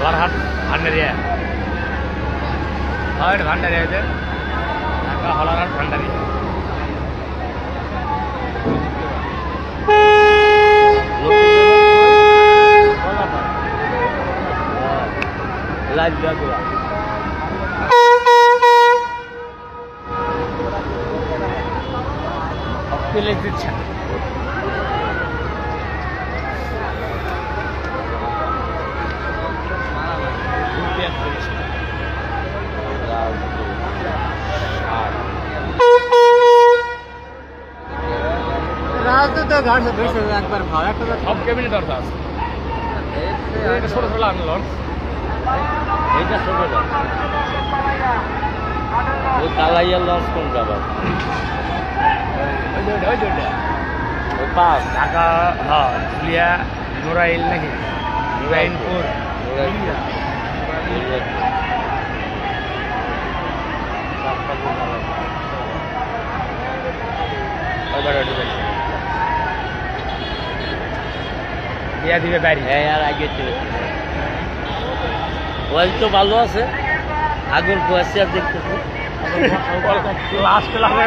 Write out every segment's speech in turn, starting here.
হলারহাট ভান্ডারিয়া হয় ভান্ডারিয়াতে ঢাকা হলারহাট ভান্ডারিয়া লাইভ দেওয়া পেলে দিচ্ছে রাজদূত ঘাট से বেশি একবার ভাড়া করে সব কেবিনে দরকার আছে এটা ছোট ছোট আনলন এইটা ছোট লঞ্চ ওই কালাইয়া লঞ্চ কোনটা আবার ওই দুইটা ওই পাঁচ ঢাকা হ্যাঁ ধুলিয়া নোরাইল নাকি নুরাইনপুর দিয়া দিবে বাড়ি হ্যাঁ আর আগে চলে ওই তো ভালো আছে আগুন পোয়াছে আর দেখতেছি লাস্ট লাগে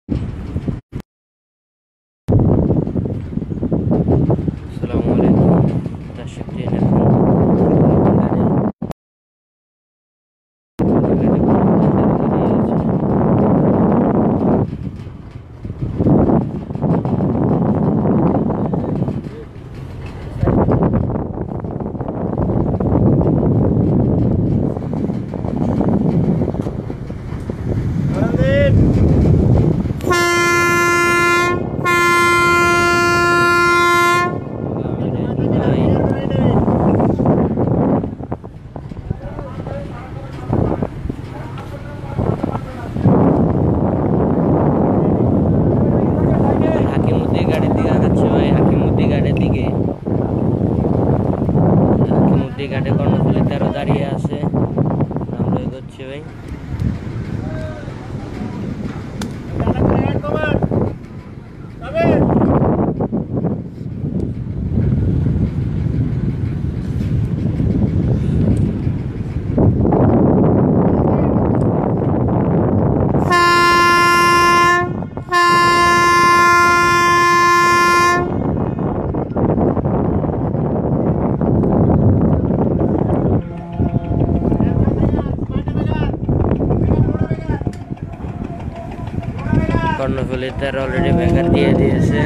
ঘাটে কর্ণফুলী 13 দাঁড়িয়ে আছে আমরা এগোচ্ছি ভাই কর্ণফুলী 13 অলরেডি ব্যাগার দিয়ে দিয়েছে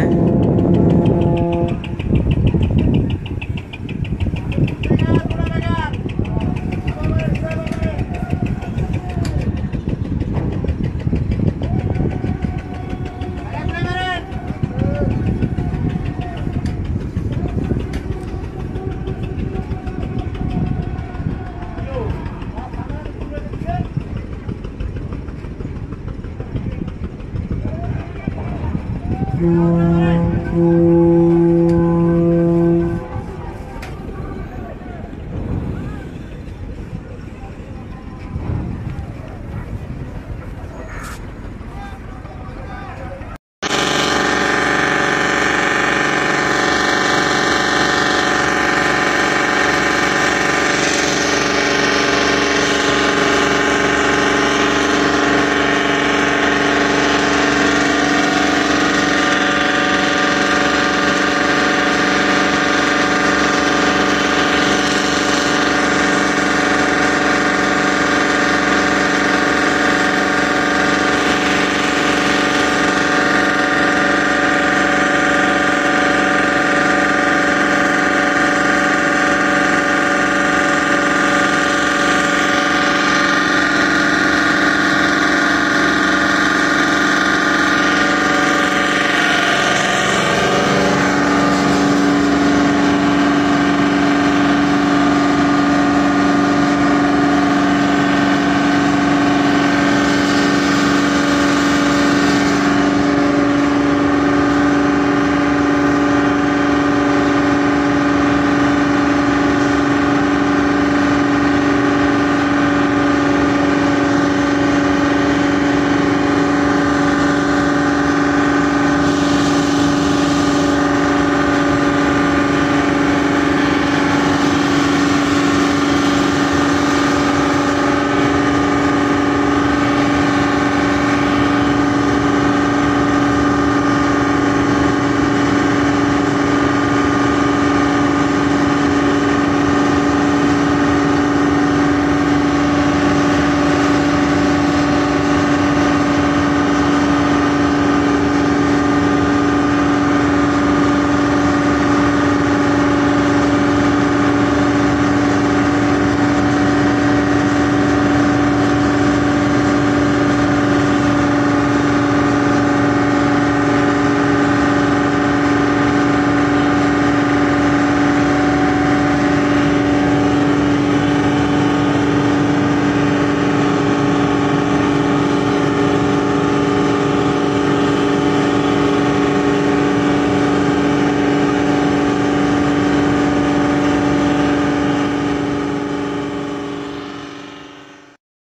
Mm-hmm.